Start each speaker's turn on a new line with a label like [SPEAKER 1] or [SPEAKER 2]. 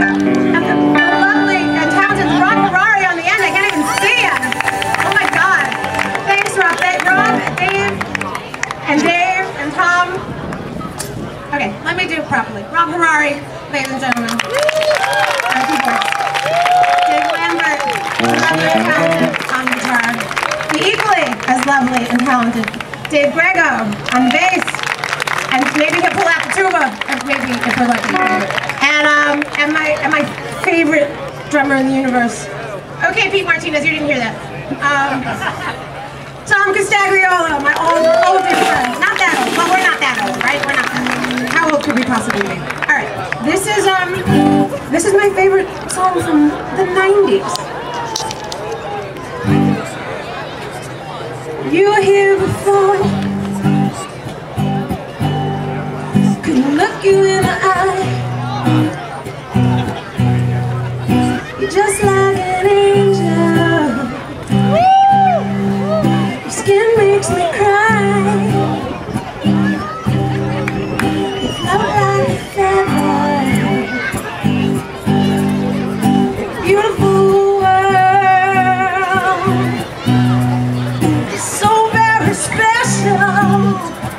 [SPEAKER 1] And the lovely and talented Rob Harari on the end. I can't even see him. Oh my God. Thanks, Rob. Rob, Dave, and Tom. Okay, let me do it properly. Rob Harari, ladies and gentlemen. Our keyboards. Dave Lambert, lovely and talented on guitar. The equally as lovely and talented Dave Grego on bass. And maybe he'll pull out the tuba, if we're lucky. And my favorite drummer in the universe. Okay, Pete Martinez, you didn't hear that. Tom Castagliolo, my old dear friend. Not that old. Well, we're not that old, right? We're not that old. How old could we possibly be? All right. This is my favorite song from the 90s. You were here before. Couldn't look you in the eye. You're just like an angel. Your skin makes me cry. You float like a feather. Beautiful world. It's so very special.